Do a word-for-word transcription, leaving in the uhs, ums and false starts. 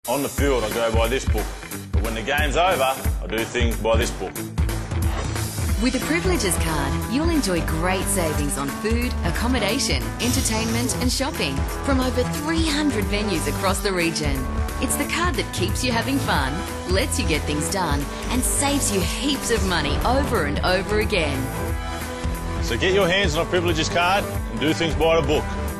On the field, I go by this book, but when the game's over, I do things by this book. With a Privileges card, you'll enjoy great savings on food, accommodation, entertainment and shopping from over three hundred venues across the region. It's the card that keeps you having fun, lets you get things done and saves you heaps of money over and over again. So get your hands on a Privileges card and do things by the book.